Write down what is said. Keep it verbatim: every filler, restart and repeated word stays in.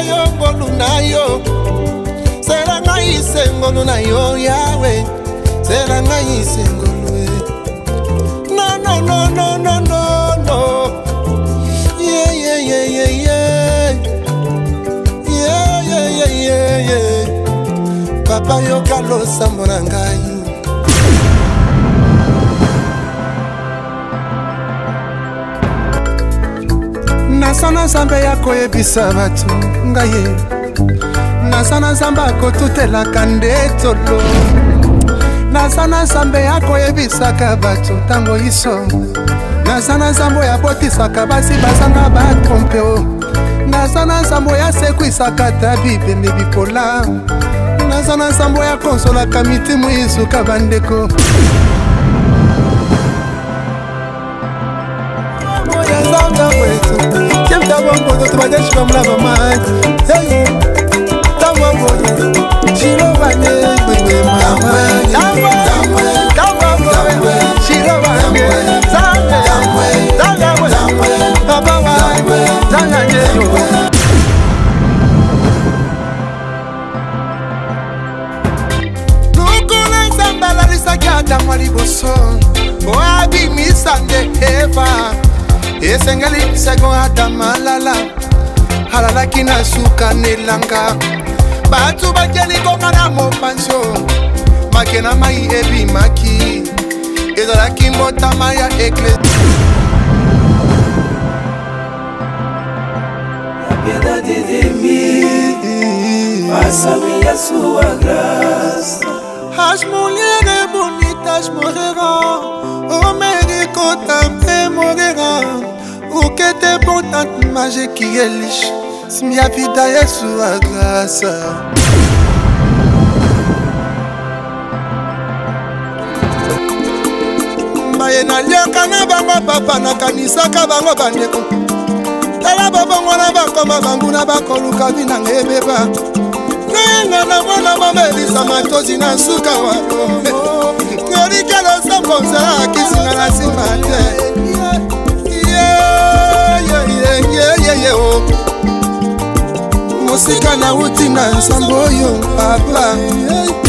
yo ngolu na yo Sera ngai sengolu na yo Yahweh Sera ngai sengolu No no no no no no no Yeah yeah yeah yeah yeah Yeah yeah yeah yeah yeah Papa yo kalo sambona ngai Nasana zamba yako yebisa batu ngaye Nasana zamba ko tutela kandetolo Nasana zamba yako yebisa kabatu tango iso Nasana zambo ya botisa kabasi basanga batrompeo Nasana zambo ya sekwisa katabi pembe bipola Nasana zambo ya konsola kamiti muizu kabandeko Zanga wetu Chemta wangu tubadeshi kwa mlava maji Hey Tawa boye Shiro wane Wewe mama Tawa Tawa boye Shiro wane Zanga Zanga Zanga Baba wane Zanga nyeyo Nukule zambala lisakata mwaliboso Oabi misande eva Esengeli sego hata malala Halala kina suka nelanga Batu bakeli konga na mopansyo Makena mai ebi maki Edola kimbota maya ekle Piedade de mim Faça-me a sua graça As mulheres bonitas morrerão O médico também morrerá O que é importante mais é que eles Se minha vida é sua graça Mbaye na lyoka na bango papa na kanisa ka bango bandeko Tala babongo na bakoma bangu na bakoluka vina ngebeba Nenga na mwana mamelisa matozi na suka wako Nyorikelo sambonza kisinga na simate Musika na uti na nsambo yo papa